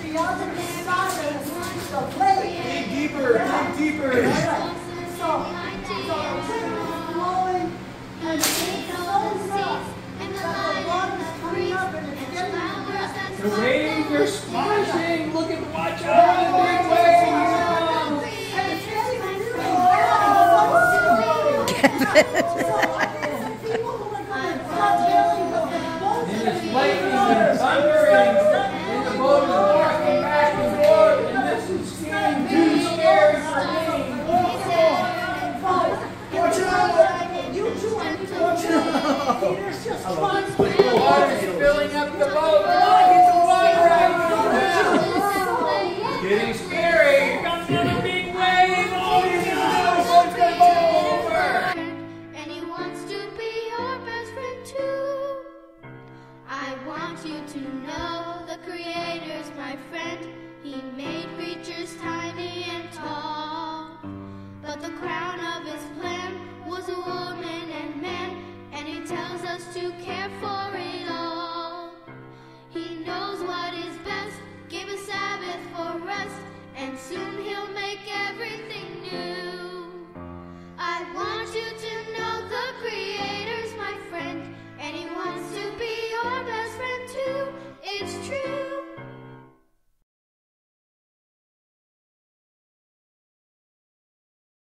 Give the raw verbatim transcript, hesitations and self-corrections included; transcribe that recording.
the other side of the plate. Dig deeper, dig deeper. All right. So, so the wind is blowing and it's so rough that the water's coming up and it's getting wet. The waves are splashing. Look at, watch out, the big waves. And it's getting beautiful. And it's lightning and thunder and, and the boat is rocking back and forth, and this is getting too scary for me. Watch out! You too, I need to watch out. Peter's just trying to The water's filling up the boat. Look at the water right now. It's getting scary. Here comes another big wave. Oh, you know, what's going to go over? And he wants to be your best friend too. I want you to know the Creator's my friend. He made creatures tiny and tall, but the crown of his plan was a woman and man, and he tells us to care for